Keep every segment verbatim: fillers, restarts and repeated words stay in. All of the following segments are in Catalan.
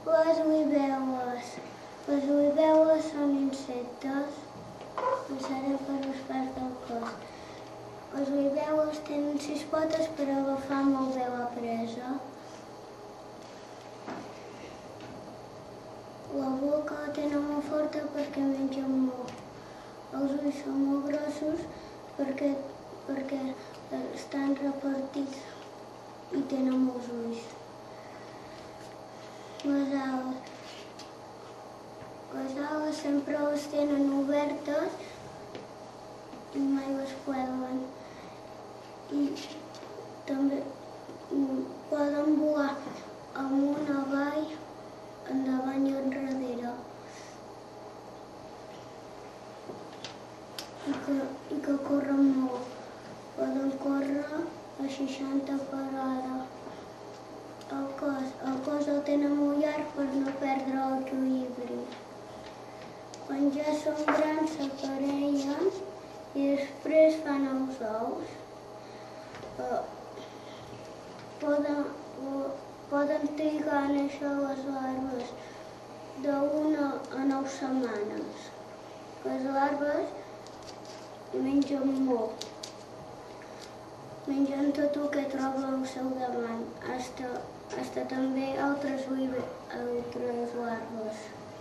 Les libèl·les. Les libèl·les són insectes que serveixen per les parts del cos. Les libèl·les tenen sis potes per agafar molt bé la presa. La boca la tenen molt forta perquè mengen molt. Els ulls són molt grossos perquè, perquè estan repartits i tenen molts ulls. Les ales. Les ales sempre les tenen obertes i mai les pleguen. I també poden volar amunt, avall, endavant i enrere. I que, i que corren molt. Poden córrer a seixanta per hora. El cos, el cos el tenen molt llarg per no perdre l'equilibri. Quan ja són grans s'aparellen i després fan els ous. Uh, poden, uh, poden trigar a néixer les larves d'una a nou setmanes. Les larves mengen molt. Mengen tot el que troba al seu davant, hasta, hasta també altres, altres larves.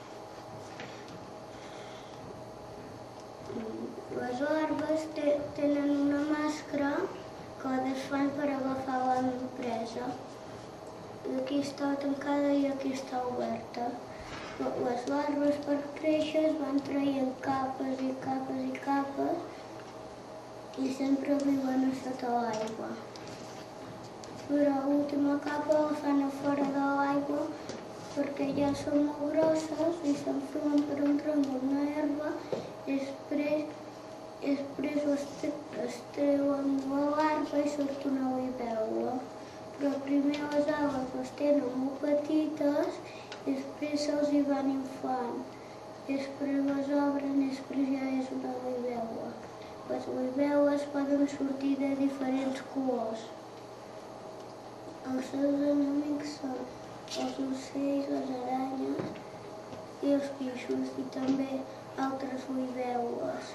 Les larves te, tenen una màscara que la desfan per agafar la presa. Aquí està tancada i aquí està oberta. Les larves per créixer van traient capes i capes i capes i sempre viuen a sota l'aigua. Però l'última capa la fan a fora de l'aigua perquè ja són molt grosses i s'enflen per un tronc d'una herba i després, després es, es treuen la larva i surt una libèl·la. Però primer les ales les tenen molt petites i després se'ls hi van inflant. Després les obren i després ja és una libèl·la. Les libèl·les poden sortir de diferents colors. Els seus enemics són els ocells, les aranyes i els peixos i també altres libèl·les.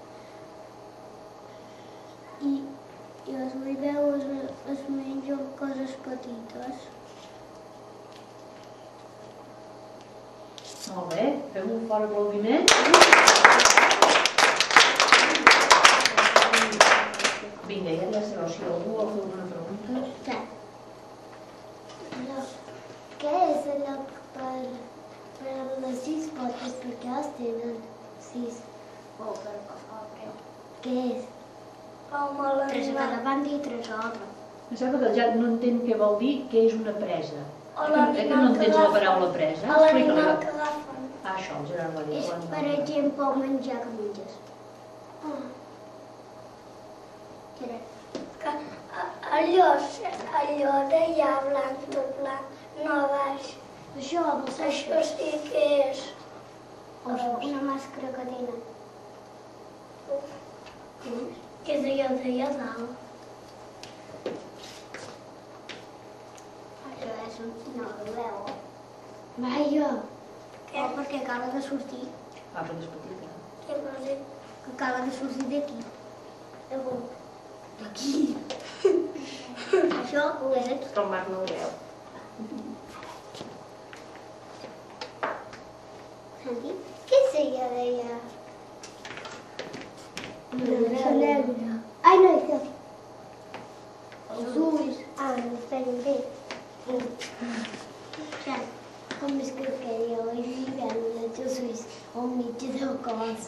I, i les libèl·les es mengen coses petites. Molt bé, fem un fort aplaudiment. Vinga, ja la seva opció. Algú vol fer alguna pregunta? Sí. Què és allò per, per les sis potes? Per què les tenen sis? O per què? Què és? Tres a cada banda i tres a l'altra. Em sembla que ja no entenc què vol dir què és una presa. Eh que no entens la paraula presa? L'animal que agafen. Ah, això, el Gerard va dir. És, per exemple, el menjar que menges. Que allò, allò d'allà blanc, tot blanc, no baix. Això, això sí que és una màscara que tenen. Que és allò d'allà dalt. Això és una libèl·la. Vaja! Què? Perquè acaba de sortir. Ah, perquè és petita. Què vols dir? Que acaba de sortir d'aquí. De on? D'aquí. Això ho és. El Marc no ho veu. Santi, què és allò d'allà? Una negra. Ai, no, això. Els ulls. Ah, no es veien bé. Ja, com és que queia la libèl·la dels ulls al mig del cos?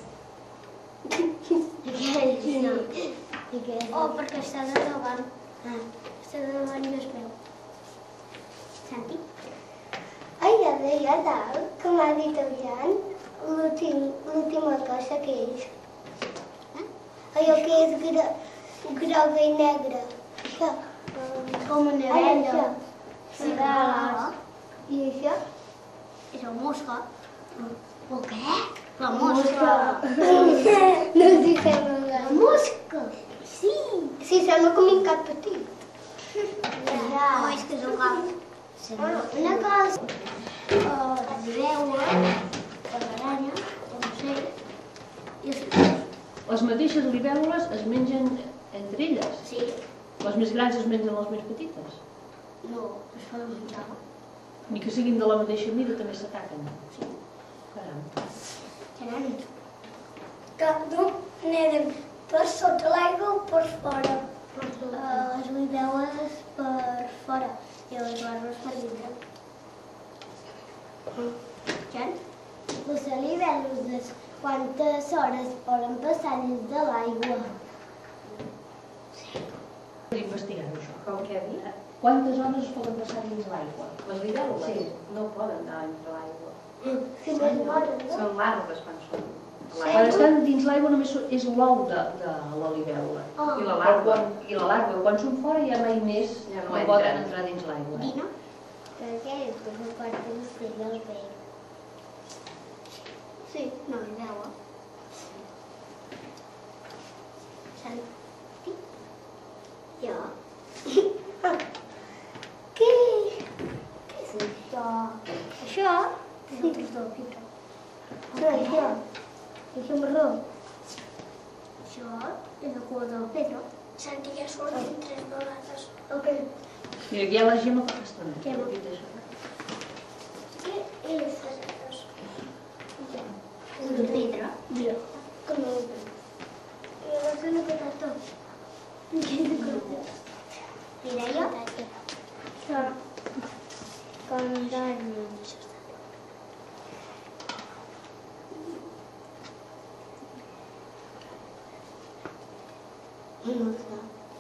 Aquell, no. Oh, perquè està de davant. Ah, està de davant i no es veu. Santi? Allà d'allà dalt, que m'ha dit el Jan, l'última cosa que és. Allò que és groga i negra. Això. Com una abella. Cigales. I això? És el mosca. El què? La mosca. No us hi fem la mosca. Sí. Sí, sembla com un gat petit. Ja. No, és que és un gat. Una cosa. les libèl·lules, les aranyes, els ocells i els peixos. Les mateixes libèl·lules es mengen entre elles? Sí. Les més grans es mengen les més petites? No, es poden menjar. Ni que siguin de la mateixa mida també s'ataquen? Sí. Caram. Tenen. Que no neden per sota l'aigua o per fora? Les libèl·lules per fora i les larves per dintre. Jan? Les libèl·lules, quantes hores poden passar dins de l'aigua? Per investigar-ho, això. Com que ha dit? Quantes hores es poden passar dins l'aigua? Les libèl·lules Sí. no poden anar entre l'aigua. Si no es moren, no? Són larves quan són a Quan l'aigua. estan dins l'aigua només és l'ou de, de la libèl·lula. Oh. I la Però larva. quan, I la larva. Quan són fora ja mai més Ja no no entren. poden entrar dins l'aigua. Dina? Perquè és que no part l'ocell al vell. Sí, no, libèl·lula. Santi? Jo? Què? Què és això? Això és el tros de la fibra. No, això. Això marró. Això és el color de la pedra. Santi ja sortit tres vegades. Ok. Mira, aquí hi ha la Gemma per l'estona. Gemma. Què és això? És una pedra. Mira, com no ho veig. I la que no queda tot. Quina cosa. Mireia? Això. Com d'anys. No sé.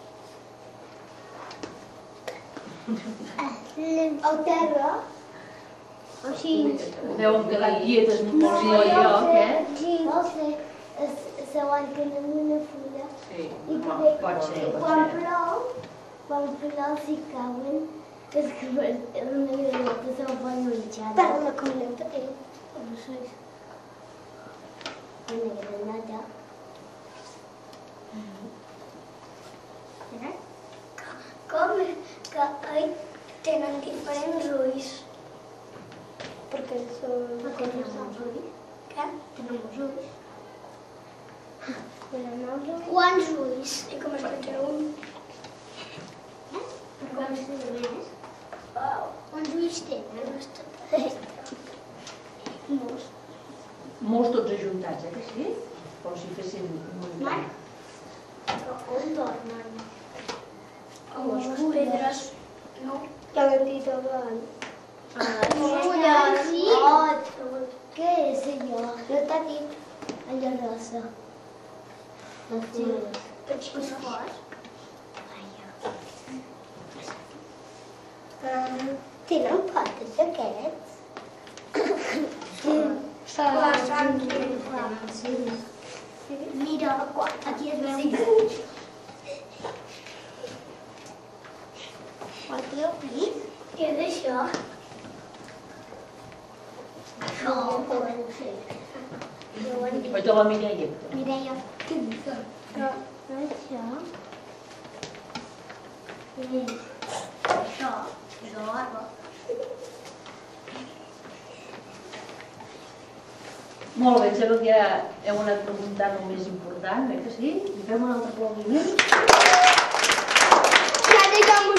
El terra. Així. Deuen quedar quietes molt bé al lloc, eh? Sí, no sé. S'aguanten en una fulla. Sí, I no, que pot ser, pot quan ser. plou, quan plou s'hi cauen, és que és una granota se'l pot menjar. Parla com un petit. No sé. Una granota. Mira? Com que ell tenen diferents ulls? Perquè són... Perquè tenen molts ulls. Què? Tenen molts ulls. Tenen els ulls? Quants ulls? I com es menja un? Per quants diners? Wow. Quants ulls tenen? Molts. Molts tots ajuntats, eh que sí? Com si fessin un muntany. Però on dormen? A les pedres. No. Que l'hem dit abans. A les fulles. Sí. Oh, què és allò? No t'ha dit. Allò rosa. Les fulles. Les flors. Uh, tenen potes aquests? Sí. La sang. Sí. Mira, aquí es veu. Quatre pis? Què és això? Això, no ho sé. No ho han dit. Vaig a la Mireia. Mireia, què dius? Però això... És això, és la larva. Molt bé, em sembla que ja heu anat preguntant el més important, eh que sí? I fem un altre aplaudiment. Ja deixem